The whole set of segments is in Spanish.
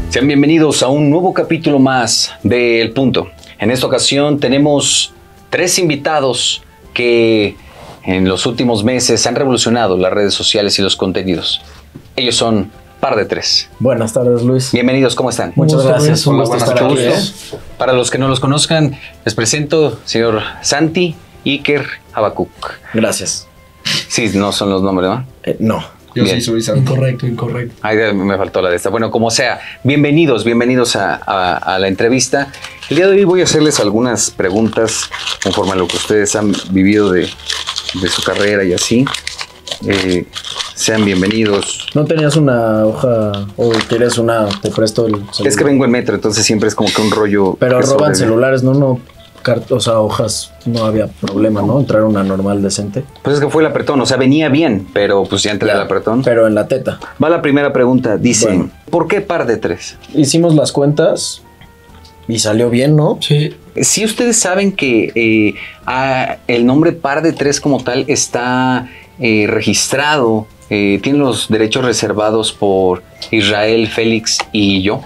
Sean bienvenidos a un nuevo capítulo más de El Punto. En esta ocasión tenemos 3 invitados que en los últimos meses han revolucionado las redes sociales y los contenidos. Ellos son Par de 3. Buenas tardes, Luis. Bienvenidos, ¿cómo están? Muchas gracias. Un gusto estar aquí. Para los que no los conozcan, les presento señor Santi Iker Habacuc. Gracias. Sí, no son los nombres, ¿no? No. Yo Bien. sí soy Santi. Incorrecto. Ay, me faltó la de esta. Bueno, como sea, bienvenidos a la entrevista. El día de hoy voy a hacerles algunas preguntas conforme a lo que ustedes han vivido de su carrera y así. Sean bienvenidos. ¿No tenías una hoja o quieres una? Te presto el celular. Es que vengo en metro, entonces siempre es como que un rollo. Pero que roban sobrevive. celulares, ¿no? O sea, hojas, no había problema, ¿no? Entrar una normal decente. Pues es que fue el apretón, o sea, venía bien, pero pues ya entré al apretón. Pero en la teta. Va la primera pregunta, dice, Bueno. ¿por qué Par de 3? Hicimos las cuentas y salió bien, ¿no? Sí. Si ustedes saben que el nombre Par de 3 como tal está registrado, tiene los derechos reservados por Israel, Félix y yo.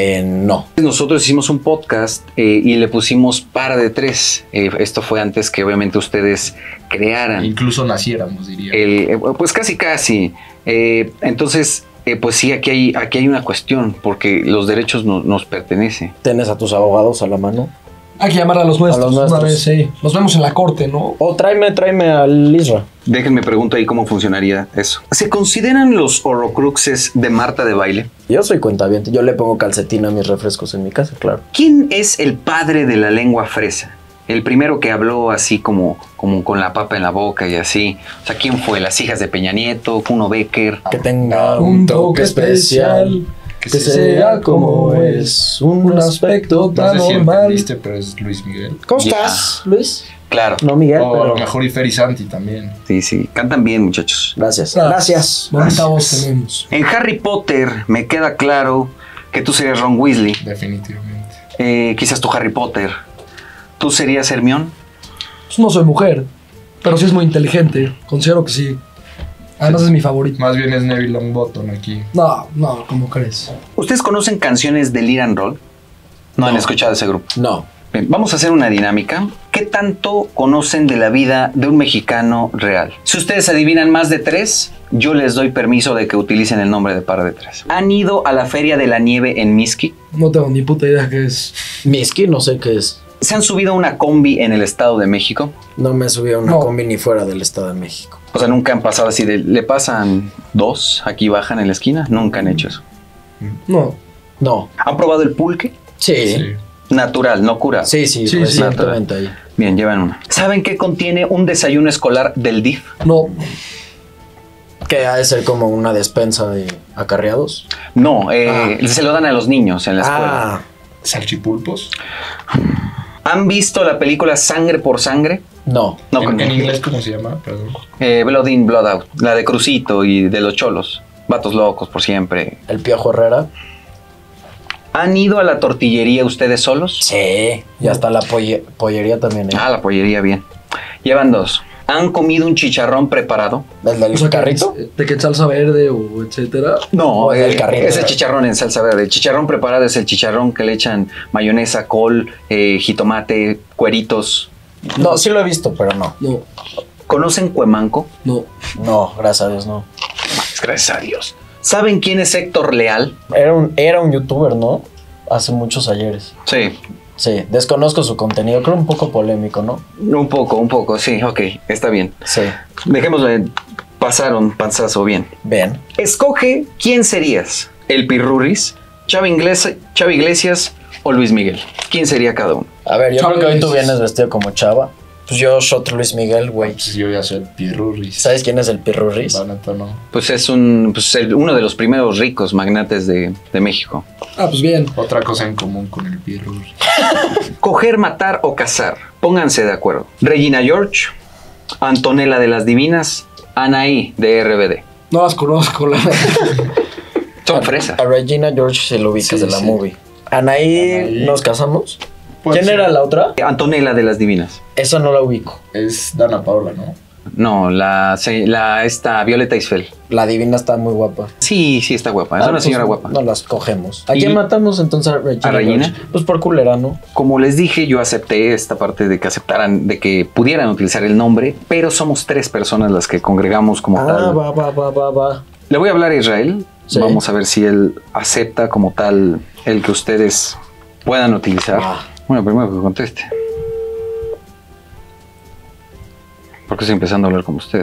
No. Nosotros hicimos un podcast y le pusimos Par de 3. Esto fue antes que obviamente ustedes crearan. Incluso naciéramos, diría. Pues casi. Entonces, pues sí, aquí hay una cuestión, porque los derechos nos pertenecen. ¿Tienes a tus abogados a la mano? Hay que llamar a los nuestros. A los nuestros. Una vez, sí. Nos vemos en la corte, ¿no? O tráeme al Isra. Déjenme pregunto ahí cómo funcionaría eso. ¿Se consideran los horrocruxes de Marta de Baile? Yo soy cuentaviente. Yo le pongo calcetín a mis refrescos en mi casa, claro. ¿Quién es el padre de la lengua fresa? El primero que habló así como con la papa en la boca y así. O sea, ¿quién fue? ¿Las hijas de Peña Nieto? ¿Kuno Becker? Que tenga Un toque especial. Que Que sea como es, un aspecto No tan sé si normal. entendiste, pero es Luis Miguel. ¿Cómo Ya. estás, Luis? Claro. No, Miguel, O a pero... lo mejor y Fer y Santi también. Sí. Cantan bien, muchachos. Gracias. Gracias. Bonita voz tenemos. En Harry Potter me queda claro que tú serías Ron Weasley. Definitivamente. Quizás tú Harry Potter. ¿Tú serías Hermione? Pues no soy mujer, pero sí es muy inteligente. Considero que sí. Además es mi favorito. Más bien es Neville Longbottom aquí. No, ¿cómo crees? ¿Ustedes conocen canciones de Lead and Roll? No han escuchado ese grupo. No. Bien, vamos a hacer una dinámica. ¿Qué tanto conocen de la vida de un mexicano real? Si ustedes adivinan más de 3, yo les doy permiso de que utilicen el nombre de Par de 3. ¿Han ido a la Feria de la Nieve en Mixquic? No tengo ni puta idea qué es. Miski, no sé qué es. ¿Se han subido a una combi en el Estado de México? No me subí a una No. combi ni fuera del Estado de México. O sea, nunca han pasado así de... ¿Le pasan 2? Aquí bajan en la esquina. Nunca han hecho eso. No. No. ¿Han probado el pulque? Sí. Sí. Natural, no curado. Sí, Sí, recientemente ahí. Bien, llevan una. ¿Saben qué contiene un desayuno escolar del DIF? No. Que ha de ser como una despensa de acarreados. No, se lo dan a los niños en la escuela. Ah, ¿Salchipulpos? ¿Han visto la película Sangre por Sangre? no. No, ¿En inglés cómo se llama? Perdón. Blood In, Blood Out. La de Crucito y de los cholos. Vatos locos por siempre. El Piojo Herrera. ¿Han ido a la tortillería ustedes solos? Sí. Y hasta la pollería también. Ah, la pollería, bien. Llevan 2. ¿Han comido un chicharrón preparado? ¿El del O sea, carrito? de que salsa verde o etcétera. No, el carrito. es el chicharrón en salsa verde. El chicharrón preparado es el chicharrón que le echan mayonesa, col, jitomate, cueritos. No, sí lo he visto, pero no. No. ¿Conocen Cuemanco? No. No, gracias a Dios, no. Gracias a Dios. ¿Saben quién es Héctor Leal? Era un youtuber, ¿no? Hace muchos ayeres. Sí, Sí, desconozco su contenido. Creo un poco polémico, ¿no? un poco, sí, ok, está bien. Sí. Dejémoslo en pasaron, panzazo, bien. Bien. Escoge quién serías, el Pirurris, Xavi Iglesias o Luis Miguel. ¿Quién sería cada uno? A ver, yo Chava creo que hoy tú Iglesias. vienes vestido como chava. Pues yo, Shot Luis Miguel, güey. Pues yo ya soy Pirurris. ¿Sabes quién es el Pirurris? La neta no. Pues es uno de los primeros ricos magnates de México. Ah, pues bien. Otra cosa en común con el Pirurris. Coger, matar o cazar. Pónganse de acuerdo. Regina George, Antonella de las Divinas, Anaí de RBD. No las conozco, la verdad. Son fresas. A Regina George se lo ubicas Sí, de la sí. movie. Anaí, Anaí. ¿nos casamos? Puede ¿Quién ser. era la otra? Antonella de las Divinas. Esa no la ubico. Es Dana Paola, ¿no? No, esta Violeta Isfel. La divina está muy guapa. Sí, sí está guapa. Es una pues, señora guapa. No las cogemos. ¿A ¿Y quién matamos entonces? a Regina? George? Pues por culera, ¿no? Como les dije, yo acepté esta parte de que aceptaran, de que pudieran utilizar el nombre, pero somos 3 personas las que congregamos como tal. Va. Le voy a hablar a Israel. Sí. Vamos a ver si él acepta como tal el que ustedes puedan utilizar. Ah. Bueno, primero que conteste. Porque estoy empezando a hablar con ustedes.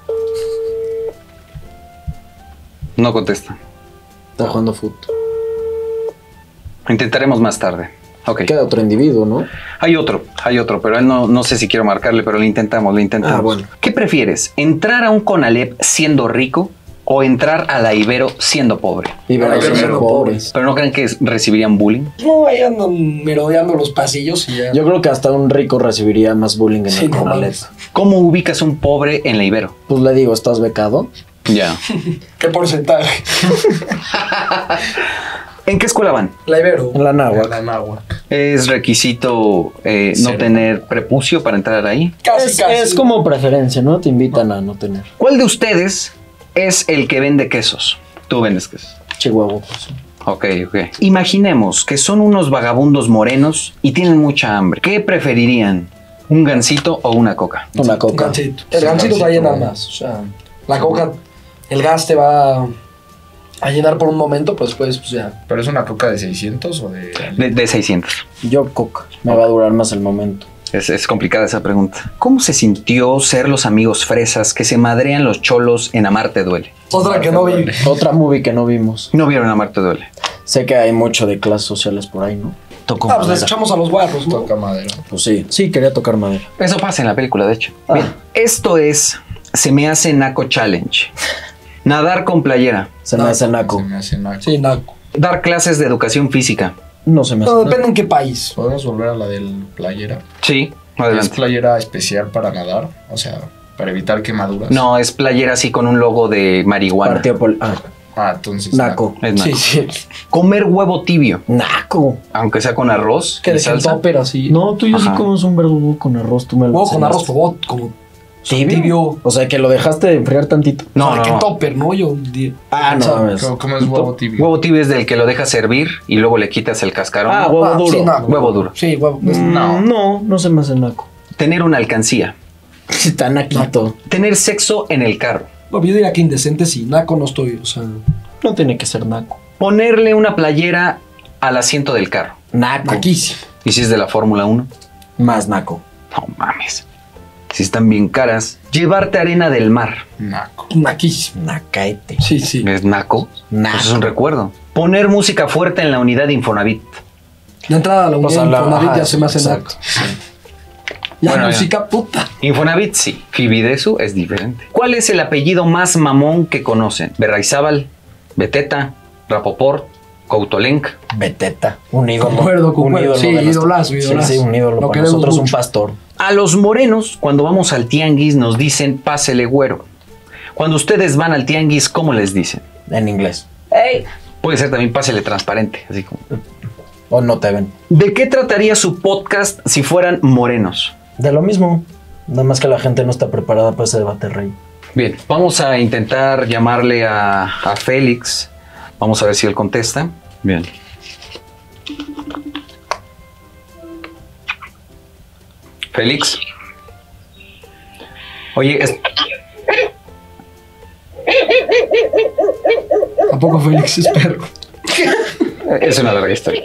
No contesta. Está jugando fútbol. Intentaremos más tarde. Ok. Queda otro individuo, ¿no? Hay otro, pero él no sé si quiero marcarle, pero lo intentamos. Ah, bueno. ¿Qué prefieres? ¿Entrar a un Conalep siendo rico o entrar a la Ibero siendo pobre? Y ver a Pero los pobres. pobres. ¿Pero no creen que recibirían bullying? No, ahí andan merodeando los pasillos y ya. Yo creo que hasta un rico recibiría más bullying en Sí, el no Conalep. mames. ¿Cómo ubicas un pobre en la Ibero? Pues le digo, ¿estás becado? Ya. ¿Qué porcentaje? ¿En qué escuela van? La Ibero. En la náhuatl. La náhuatl. ¿Es requisito no Cero. tener prepucio para entrar ahí? Casi. Es como preferencia, ¿no? Te invitan a no tener. ¿Cuál de ustedes es el que vende quesos? Tú vendes quesos. Chihuahua, pues. Ok. Imaginemos que son unos vagabundos morenos y tienen mucha hambre. ¿Qué preferirían? ¿Un gansito o una coca? Una Un coca. gansito. El Sí, gansito está gansito. llena más. O sea, la coca, el gas te va a llenar por un momento, pues después, pues ya. ¿Pero es una coca de 600 o de...? De 600. Yo coca. Me va a durar más el momento. Es complicada esa pregunta. ¿Cómo se sintió ser los amigos fresas que se madrean los cholos en Amar te duele? Otra que no vi. Otra movie que no vimos. No vieron Amar te duele. Sé que hay mucho de clases sociales por ahí, ¿no? Tocó Ah, pues les madera. echamos a los guarros, ¿no? Toca madera. Pues sí. Sí, quería tocar madera. Eso pasa en la película, de hecho. Ah. Bien, esto es Se me hace naco challenge. Nadar con playera. Se me No, hace naco. Se me hace naco. Sí, naco. Dar clases de educación física. No se me hace No, naco. depende en qué país. ¿Podemos volver a la del playera? Sí, ¿Es adelante. playera especial para nadar? O sea, para evitar quemaduras. No, es playera así con un logo de marihuana. Partido Entonces... naco. Es naco. Sí, sí. Comer huevo tibio, Naco. aunque sea con arroz Que y de salsa. topper así. No, tú y yo sí Ajá. comemos un verdugo con arroz. Tú me lo Huevo con arroz enseñaste. como ¿Tibio? O sea, que lo dejaste de enfriar tantito. No, o sea, no, ¿qué no. topper, no? Yo. Ah, no mames. ¿Cómo es huevo tibio? Huevo tibio es del que lo dejas servir y luego le quitas el cascarón. Ah, huevo duro. Sí, naco. Huevo duro. Sí, huevo. No se me hace naco. Tener una alcancía. Está naquito. Tener sexo en el carro. No, yo diría que indecente sí. Naco no estoy, o sea. No tiene que ser naco. Ponerle una playera al asiento del carro. Naco. Naquísimo. ¿Y si es de la Fórmula 1? Más naco. No mames. Si están bien caras. Llevarte arena del mar. Naco. Naquísimo. Nacaete. Sí, sí. ¿Es naco? Naco. Pues es un recuerdo. Poner música fuerte en la unidad de Infonavit. De entrada a la O sea, unión Infonavit ajá, ya se me hace exacto. naco. Ya Bueno, música puta. Infonavit sí. Fibidesu es diferente. ¿Cuál es el apellido más mamón que conocen? Berraizábal, Beteta, Rapoport, Coutolenc. Beteta. Un ídolo. Concuerdo. Un ídolo. Sí, de nuestro- idolazo. Sí, un ídolo. Lo Para queremos nosotros un mucho. pastor. A los morenos, cuando vamos al tianguis, nos dicen pásele güero. Cuando ustedes van al tianguis, ¿cómo les dicen? En inglés. Puede ser también pásele transparente, así como. O no te ven. ¿De qué trataría su podcast si fueran morenos? De lo mismo. Nada más que la gente no está preparada para ese debate, rey. Bien, vamos a intentar llamarle a Félix. Vamos a ver si él contesta. Bien. Félix. Oye, ¿A poco Félix es perro? es una larga historia.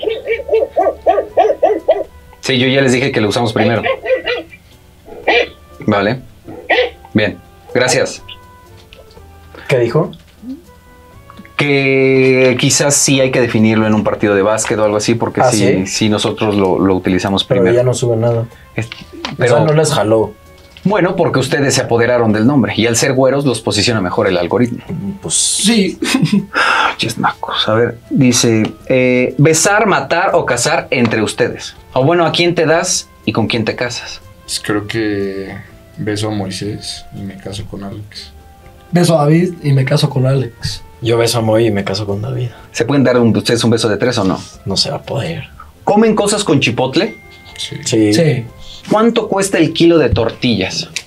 Sí, yo ya les dije que lo usamos primero. Vale. Bien, gracias. ¿Qué dijo? Que quizás sí hay que definirlo en un partido de básquet o algo así, porque ¿Ah, sí, sí? sí nosotros lo utilizamos Pero primero. ya no sube nada. Pero O sea, no les jaló. bueno, porque ustedes se apoderaron del nombre y al ser güeros los posiciona mejor el algoritmo. Pues Sí. Chismacos. A ver, dice, besar, matar o casar entre ustedes. O bueno, ¿a quién te das y con quién te casas? Pues creo que beso a Moisés y me caso con Alex. Beso a David y me caso con Alex. yo beso a Moy y me caso con David. ¿Se pueden dar ustedes un beso de 3 o no? No se va a poder. ¿Comen cosas con chipotle? Sí. Sí. Sí. ¿Cuánto cuesta el kilo de tortillas?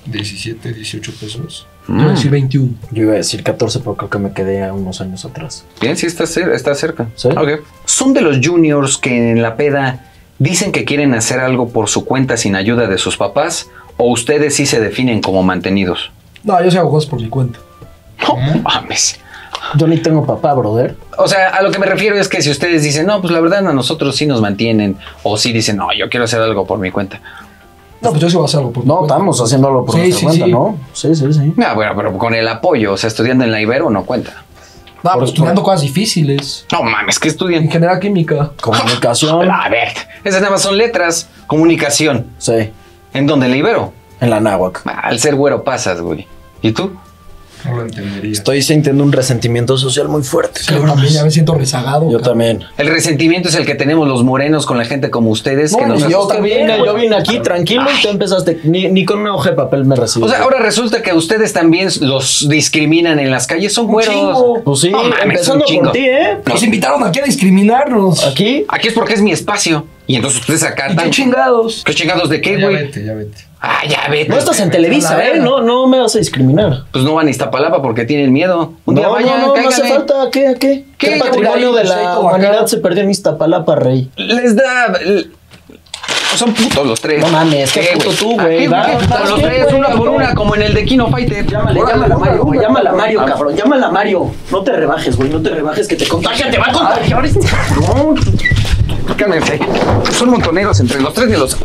17, 18 pesos. Yo iba a decir 21. Yo iba a decir 14, pero creo que me quedé a unos años atrás. Bien, sí, está cerca. ¿Sí? Ok. ¿Son de los juniors que en la peda dicen que quieren hacer algo por su cuenta sin ayuda de sus papás? ¿O ustedes sí se definen como mantenidos? No, yo sí hago cosas por mi cuenta. No mames. Yo ni tengo papá, brother. O sea, a lo que me refiero es que si ustedes dicen, no, pues la verdad a nosotros sí nos mantienen, o sí dicen, no, yo quiero hacer algo por mi cuenta. No, pues yo sí voy a hacer algo por mi No, cuenta. estamos haciendo algo por Sí, nuestra sí, cuenta, sí. ¿no? Sí, sí, sí. Ah, bueno, pero con el apoyo, o sea, estudiando en la Ibero no cuenta. No, pues estudiando cosas difíciles. No mames, ¿qué estudian? Ingeniería química. Comunicación. A ver, esas nada más son letras. Comunicación. Sí, ¿En dónde? ¿En la Ibero? en la náhuac. Al ser güero pasas, güey. ¿Y tú? No lo entendería. Estoy sintiendo un resentimiento social muy fuerte. Sí, yo también ya me siento rezagado. Yo cabrón. también. El resentimiento es el que tenemos los morenos con la gente como ustedes. No, que nos ni yo también, güey. Yo vine aquí tranquilo y tú empezaste. Ni con una hoja de papel me recibí. O sea, ahora resulta que ustedes también los discriminan en las calles. Son güeros. chingo. pues sí, No mames, empezando un chingo. por ti, ¿eh? Nos invitaron aquí a discriminarnos. Aquí. Aquí es porque es mi espacio. Y entonces ustedes ¿Y acatan. qué chingados? ¿Qué chingados de qué, Ya güey? vete, ya vete. Ah, ya vete. No estás en A Televisa, la ¿eh? verga. No me vas a discriminar. Pues no van a Iztapalapa porque tienen miedo. Un día vayan, no cáiganle. hace falta. ¿Qué? ¿Qué? ¿Qué patrimonio Por ahí, de la Seito, humanidad acá. se perdió en Iztapalapa, rey? Les da... Son putos los tres. No mames, qué puto güey? tú, güey. ¿Qué, Va, Con vas los bien, tres, güey, una por no. una, como en el de Kino Fighter. Llámala a Mario, güey. Llámala a Mario, cabrón. Llámala a Mario. No te rebajes, güey. No te rebajes, que te contagian. Te va a contagiar. No, cálmense. Son montoneros entre los tres de los...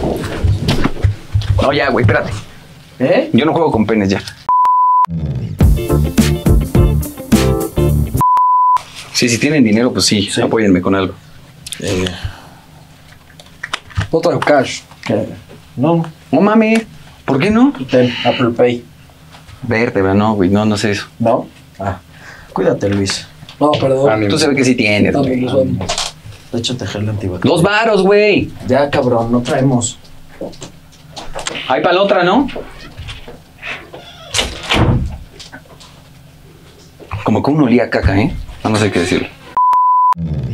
No, ya, güey, espérate. ¿Eh? Yo no juego con penes ya. Sí, si tienen dinero, pues sí, Sí. apóyenme con algo. No traigo cash. No. No mames, ¿por qué no? Ten, Apple Pay. Vértebra, no, güey, no sé eso. ¿No? Ah. Cuídate, Luis. No, perdón. Ánimo. Tú sabes que sí tienes, También güey. los amo. Échate gel antibacterial. 2 varos, güey. Ya, cabrón. No traemos. Hay para la otra, ¿no? Como que uno olía a caca, ¿eh? No sé qué decirle.